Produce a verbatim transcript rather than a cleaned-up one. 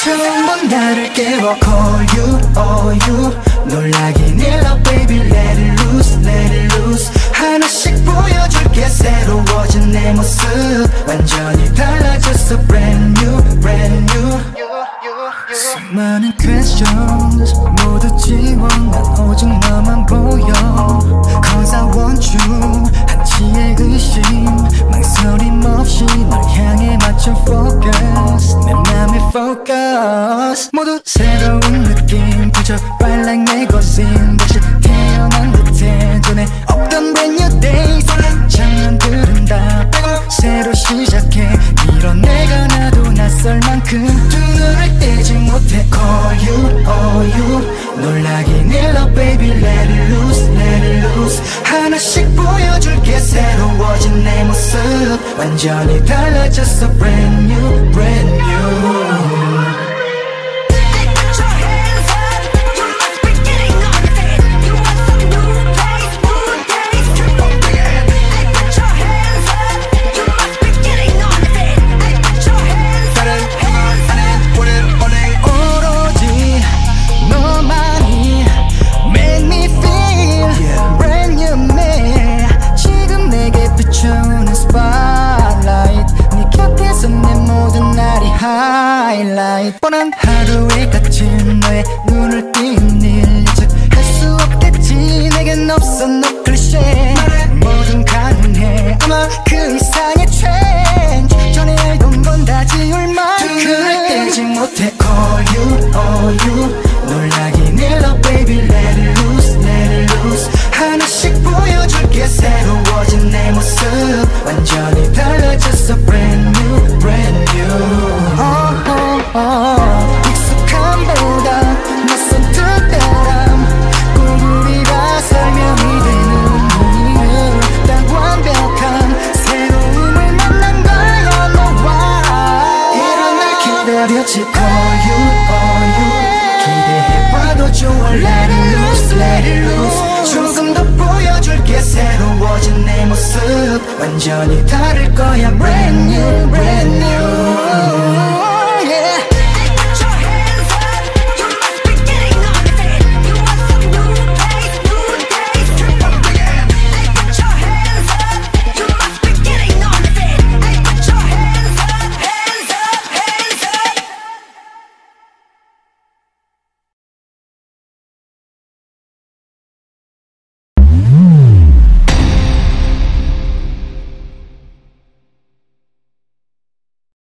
처음 본 나를 깨워 Call you, oh you 놀라긴 일러 baby let it loose, let it loose 하나씩 보여줄게 새로워진 내 모습 완전히 달라졌어 brand new, brand new 수많은 questions 모두 지워 난 오직 너만 보여 Cause I want you 한치의 의심 망설임 없이 널 향해 맞춰 focus 내 맘에 focus 모두 새로운 느낌 부쩍 bright like magazine 다시 태어난 듯해 전에 없던 brand new day 설렘 장난들은 다 빼고 새로 시작해 이런 내가 나도 낯설 만큼 두 눈을 떼지 못해 Call you, oh you 놀라긴 일러 baby let it loose, let it loose 하나씩 보여줄게 새로워진 내 모습 완전히 달라졌어 brand new, brand new highlight 뻔한 하루에 갇힌 너의 눈을 띄운 일 예측할 수 없겠지 내겐 없어 no cliché 뭐든 가능해 아마 그 이상의 change 전에 알던 건 다 지울 만큼 두 눈을 떼지 못해 Call you, oh you 놀라긴 일러 baby let it loose, let it loose 하나씩 보여줄게 새로워진 내 모습 완전히 달라졌어 brand new, brand new 어, 익숙함보다 낯선 특별함 꼭 우리가 설명이 되는 이유 딱 완벽한 새로움을 만난 거야 너와 이런 날 기다렸지 Call you, oh you 기대해봐도 좋아 Let it loose, let it loose 조금 더 보여줄게 새로워진 내 모습 완전히 다를 거야 Brand new, brand new